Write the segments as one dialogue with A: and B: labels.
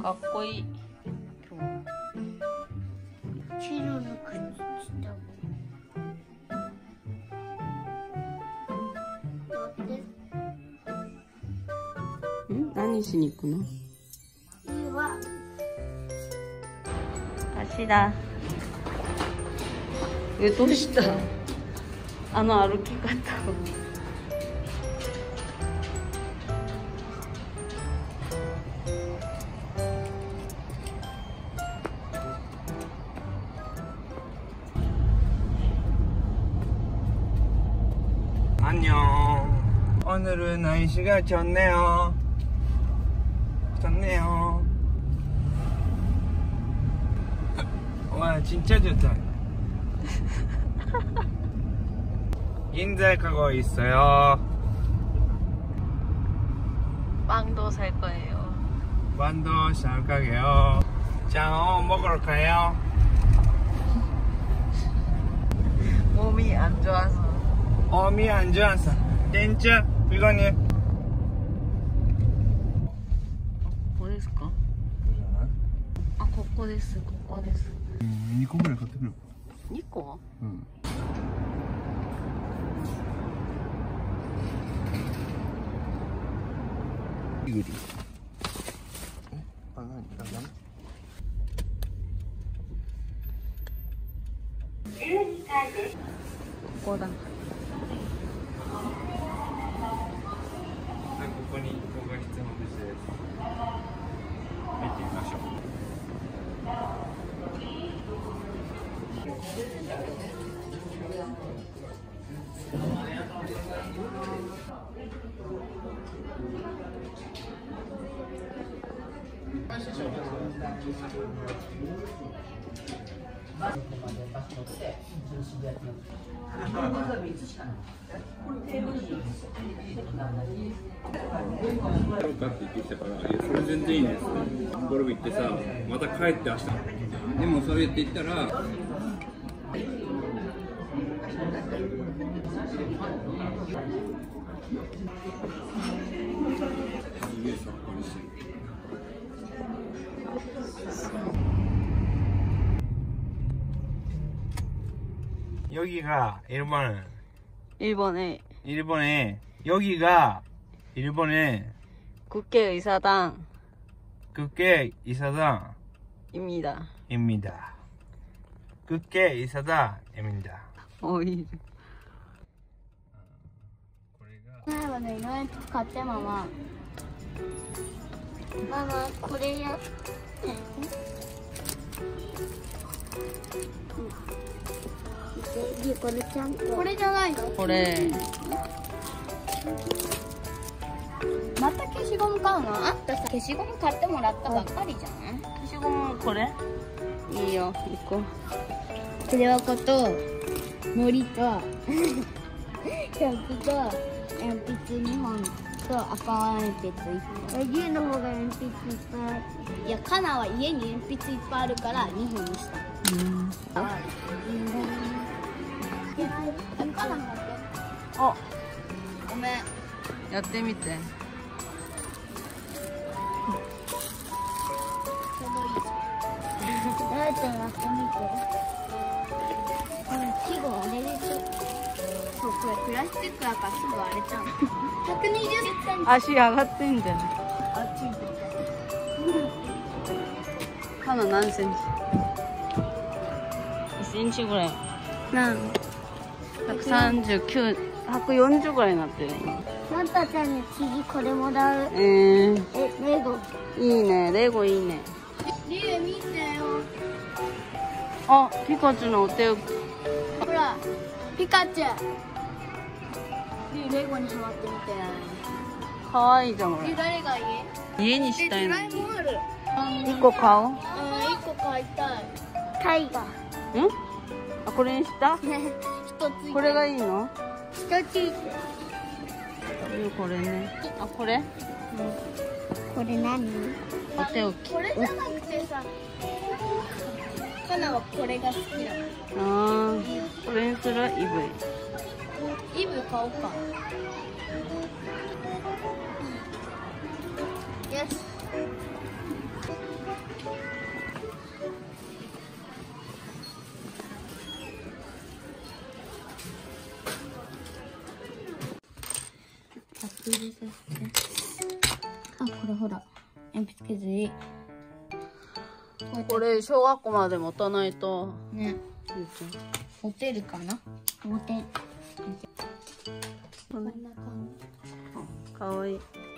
A: かっこいい。
B: 白の靴下も。
A: 何しに行くの？
B: 岩。
A: 足だ。どうした？あの歩き方を。
C: 안녕. 오늘은 날씨가 좋네요. 좋네요. 와, 진짜 좋다. 인제 가고 있어요.
A: 빵도 살 거예요.
C: 빵도 살 거예요. 자, 먹으러 가요.
A: 몸이 안 좋아서.
C: 몸이 안 좋아서. 진짜 이거니.
A: ここですか？あ、ここです。ここです。
C: 2個ぐらい買ってくる。
A: 2個？
C: うん。ユリ。あ、何？
A: ここだ。
C: ここにここが必要です。入ってみましょう。やろうかって言ってきたから、いやそれ全然いいです。ゴルフ行ってさ、また帰って明日。でもそうやって言ったら。すげえさっぱりしてる。여기가 일본은 일본에 여기가 일본의
A: 국회의사당입니다.
C: 국회의사당입니다. 국회의사당입니다.
A: 오일.
B: 前はね、いろいろ買ってママ。ママ、これや。これちゃんと。これじゃないの？
A: これ。
B: また消しゴム買うの？あんたさ、消しゴム買ってもらったばっかりじゃん。
A: 消しゴムこれ？いいよ、行こう。
B: 筆箱と森とキャップと鉛筆2本と赤鉛筆1本。家の方が鉛筆いっぱいある。いや、カナは家に鉛筆いっぱいあるから2本にした。
A: あ、
B: ごめん。
A: やってみて。
B: ちょうどいいじゃん。やってみて。季語あれでしょ。そう、これプラスチックだからすぐ割れちゃう。120センチ。
A: 足上がってんじゃん。
B: あ、ついてる。
A: カナ何センチ？1センチぐらい。
B: 何
A: ？139、140ぐらいになってる。
B: マンタちゃんに次これもらう。
A: レ
B: ゴ。
A: いいね、レゴいいね。
B: リュウ見てよ。
A: あ、ピカチュウのお手置き。
B: ほら、ピカチュウ。リュウレゴにハマってみて。
A: かわいいじゃん、これ。
B: 誰がいい？
A: 家にしたいの。
B: ドラえもんある。
A: 1個買おう。
B: 1個買いたい。タイガー。
A: あ、これにした？これがいいの？
B: 一ついて。
A: これね。あ、これ？
B: これ何？
A: お手置き。
B: これじゃなくてさ、カナはこれが好きだ。
A: ああ、これにする？イ
B: ブ買おうか。よし。 入れさせて。あ、これほら。鉛筆削り。
A: これ小学校まで持たないと
B: ね。持てるかな。持てる。こんな感じ。
A: かわいい。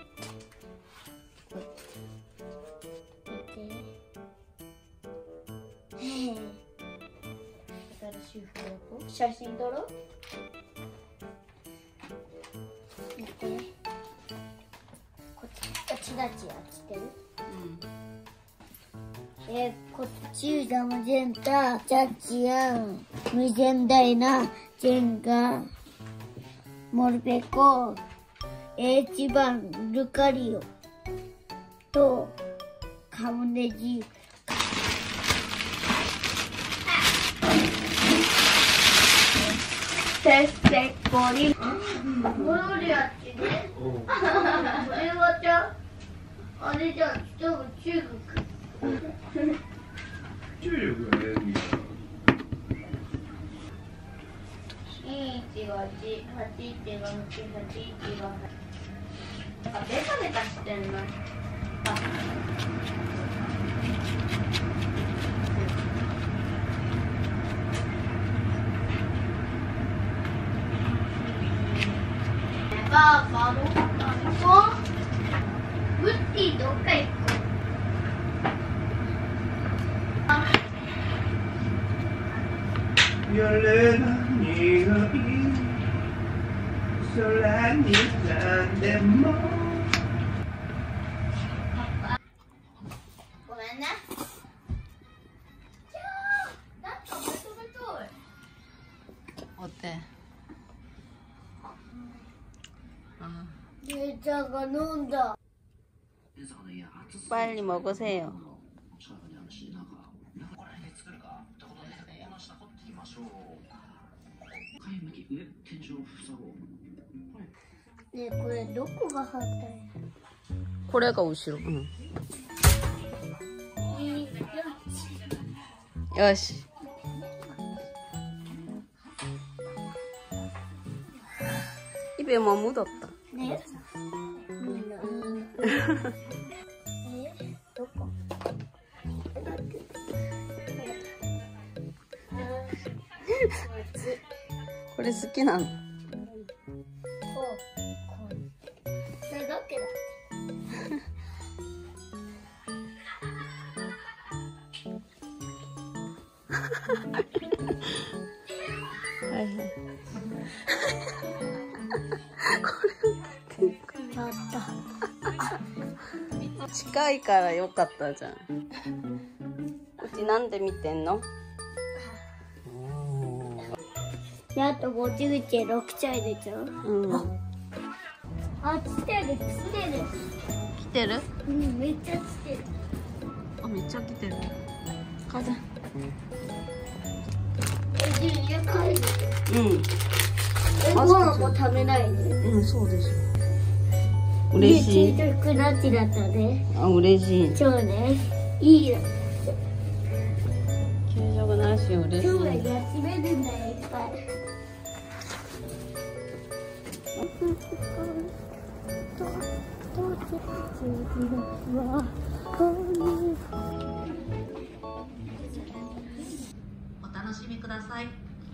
B: 新しいフロート。写真撮ろう。見て。こっちがチラチラしてる。こっちがマジェンタ、ジャッジアン、無限大な、ジェンガ、モルペコ、1番、ルカリオと、カムネジ。せっせこり。これやってね。これはじゃあれじゃん、多分中国。
C: 重力が出るんだ。
B: 1が8、8が8、8が8。なんかベタベタしてんな。バーバーのウッディどっか行く。
C: 夜の匂い、空に何でも。
B: ごめんね。なんかベトベト。
A: お手。
B: 姉ちゃんが飲んだ。
A: 빨리 먹으세요.
B: ねえ、これどこが反対？
A: これが後ろ。よし。입에 뭐 묻었다.
B: 네? 도코?
A: これ好きなの？
B: それだけだ。
A: はいはい。近いからよかったじゃん。うちなんで見てんの？
B: で、あとぼちぐち6歳でちゃう？あ、来てる。
A: 来てる？
B: うん、めっちゃ来てる。
A: あ、めっちゃ来てる。風。
B: 家帰る。
A: うん。
B: ご飯も食べないで。
A: うん、そうですよ。嬉しい。
B: 給食なしだったね。
A: あ、嬉しい。
B: そうね。いいよ。
A: 給食なし嬉しい。
B: 今日は休めるんだよ、いっぱい。
A: お楽しみください。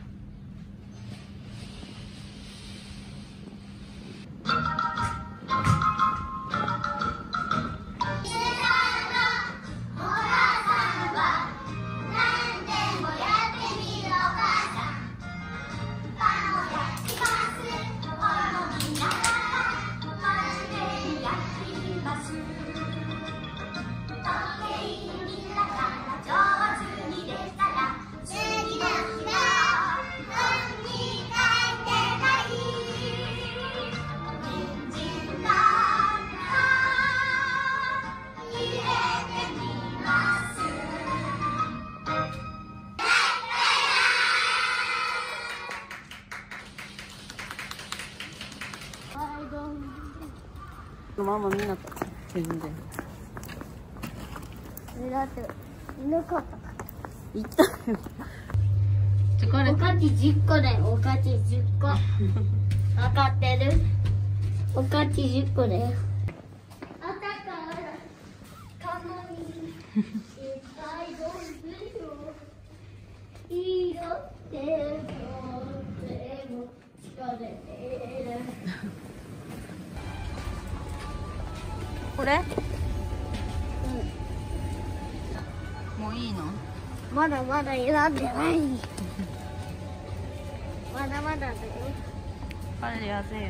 A: ママ見なかった全然。
B: だっていなかったから。
A: 行ったよ。
B: おかち10個だよ。おかち10個。わかってる？ おかち10個だよ。あたからたまにいっぱいどうするよ。いいよっても疲れてる。
A: これ？もういいの？
B: まだまだ選んでない。まだまだだよ。
A: 빨리하세요。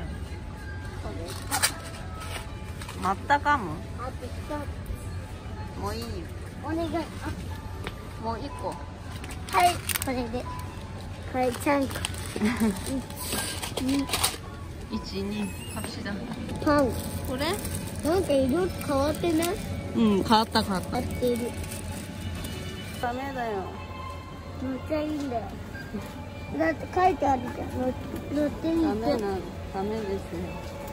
A: まったかも。
B: あと1つ。
A: もういいよ。
B: お願い。
A: もう1個。
B: はい、これで。これちゃんと。
A: 1、2、갑시다。
B: 3。
A: これ？
B: なんか色変わってない？
A: うん、変わった変わった。
B: 合ってる。
A: ダメだよ。
B: 乗っちゃいいんだよ。だって書いてあるじゃん。乗ってみて。
A: ダメですよ。